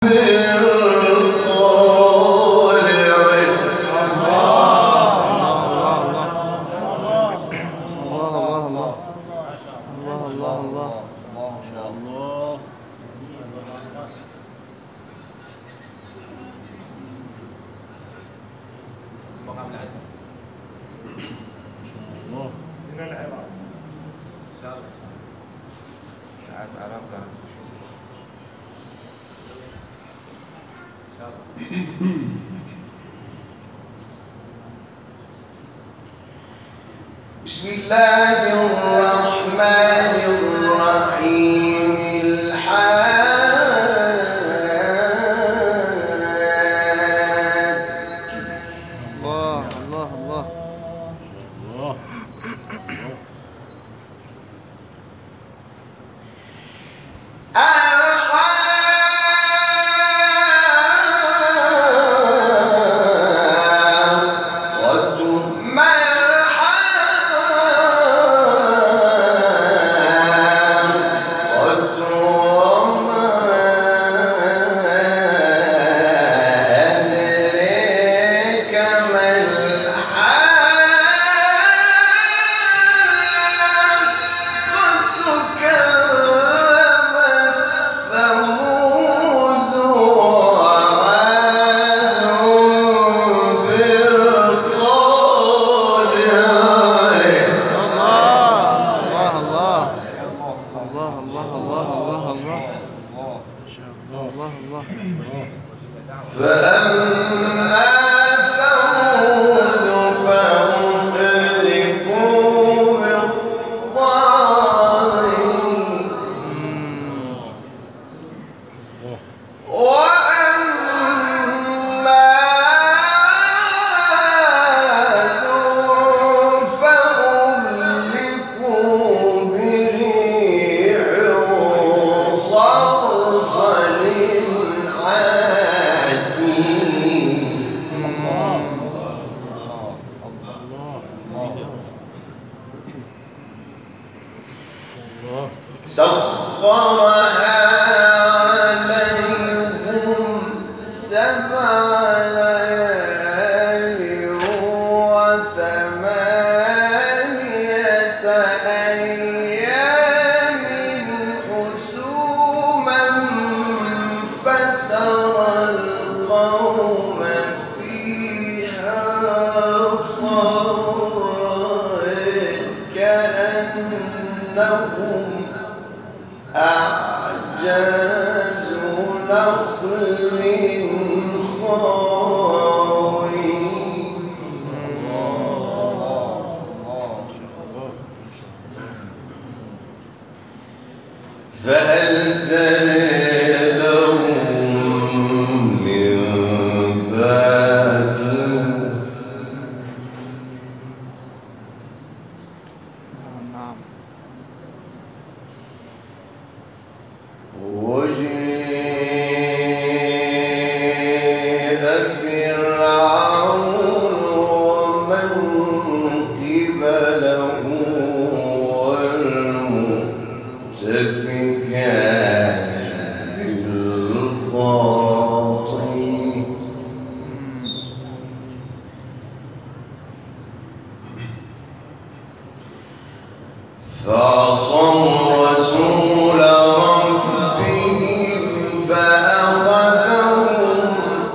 بسم الله الرحمن الرحيم. الله الله الله الله. فأما ثمود فأهلكوا بالطاغية وأما عاد فأهلكوا بريح صرصر سخرها عليهم 7 ليال و8 أيام حسوما فترى القوم فيها صرعا كأنهم أعجاز نخل خاوي فهل ترى لهم من باقين وجيء فرعون ومن قبله والمؤتفكات بالخاطئ فعصوا رسول ربهم فأخذهم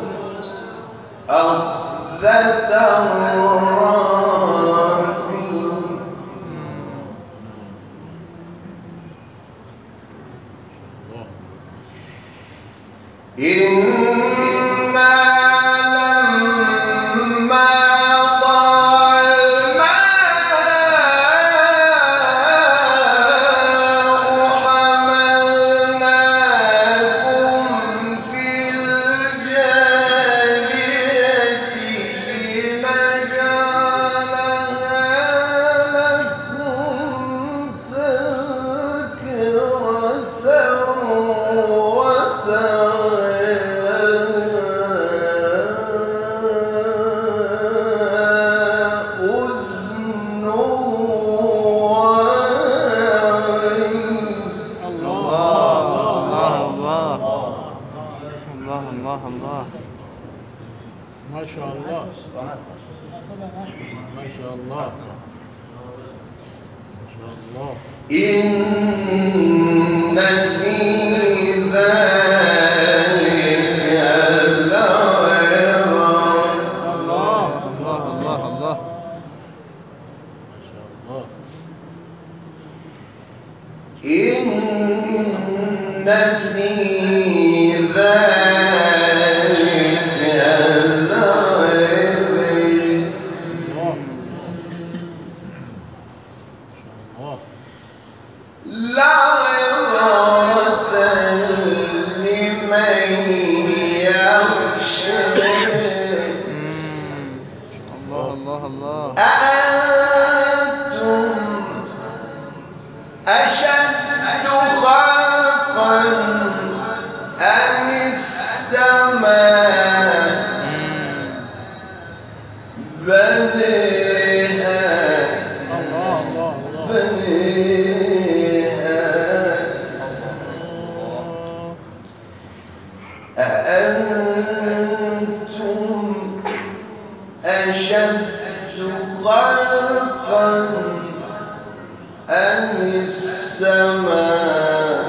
أخذة رابية إنا لما طغى الماء حملناكم في الجارية لنجعلها لكم تذكرة وتعيها الله الله. ما شاء الله ما شاء الله ما شاء الله. إن في ذلك لعبرة. الله الله الله الله. ما شاء الله. إن في ذلك لعبرة. الله ما شاء الله. لعبرة لمن يخشى. الله الله الله. أأنتم أشد خلقا أم السماء بنيها الله الله الله. بنيها. أأنتم أشد خلقا أم السماء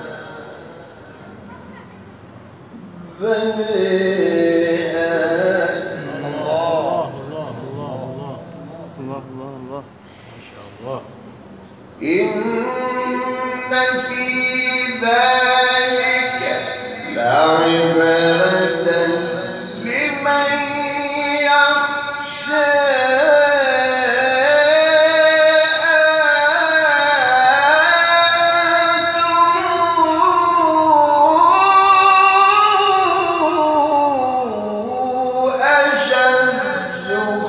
بنيها. الله الله الله الله. الله الله الله. ما شاء الله. إن في ذلك لعبرة لمن يخشى. أنتم أشد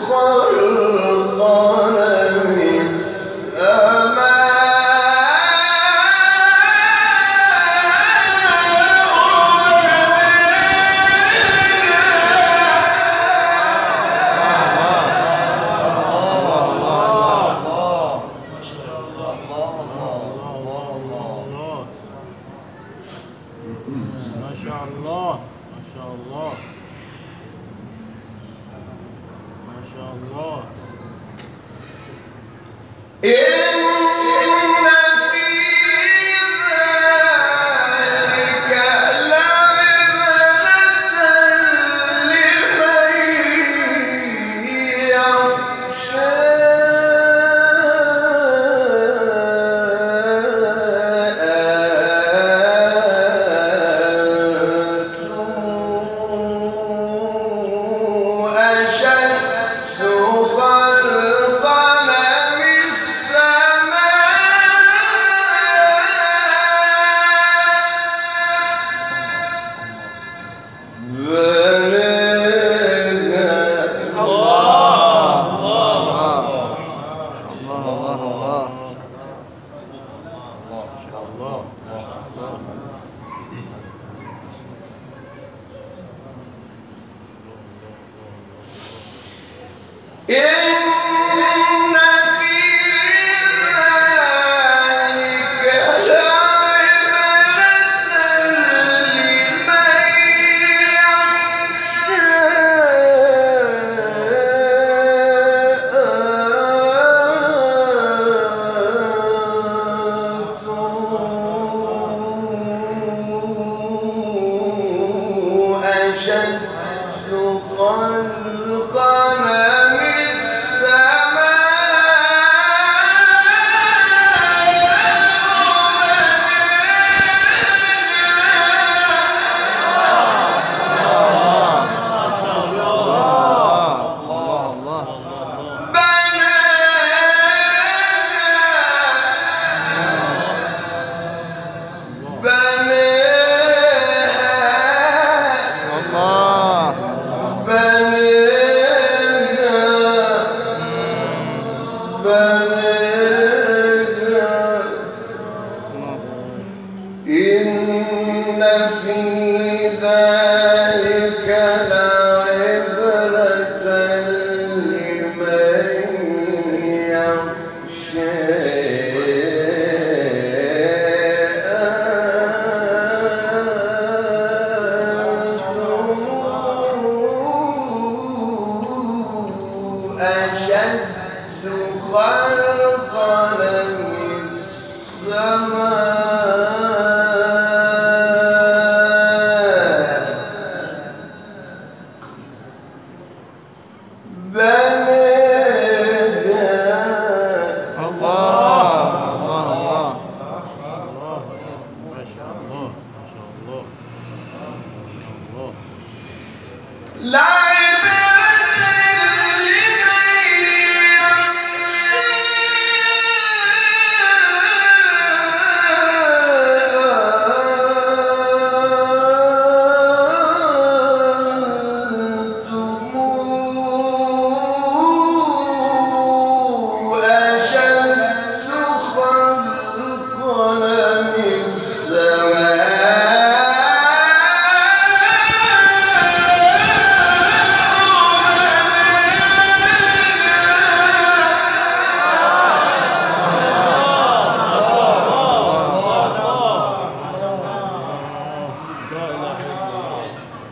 خلقا من ما شاء الله ما شاء الله ما شاء الله. إن في ذلك لعبرة لمن يخشى. أنتم أشد خلقا أم السماء بنيها. الله الله الله. ما شاء الله ما شاء الله. إن في ذلك لعبرة لمن يخشى. أشد خلقا أم الله الله. الله. إن في ذلك لعبرة لمن يخشى.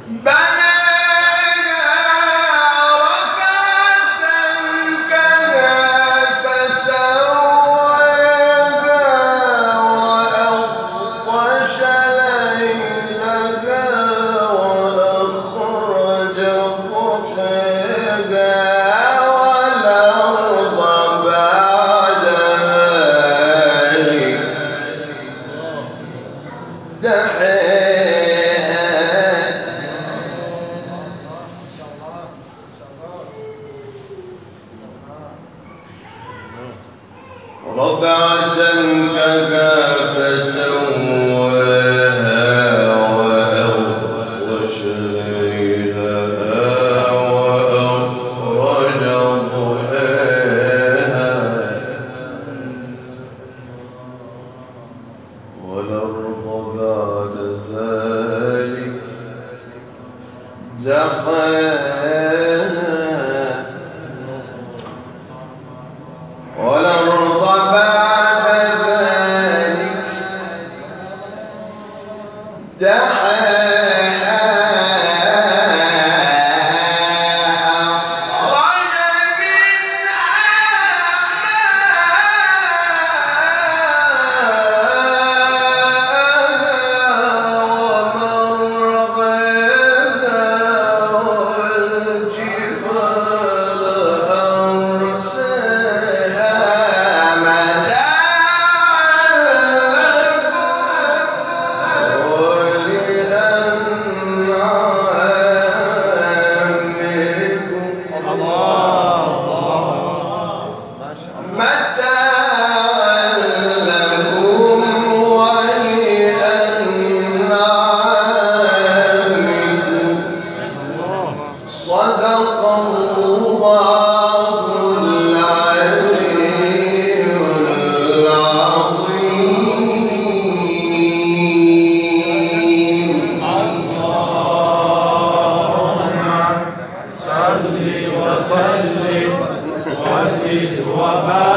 رفع سمكها فسواها وأغطش ليلها وأخرج ضحاها والأرض بعد ذلك دحاها والأرض بعد ذلك دحاها أخرج منها ماءها ومرعاها والجبال أرساها صدق الله العلي العظيم. اللهم صل وسلم وزد وبارك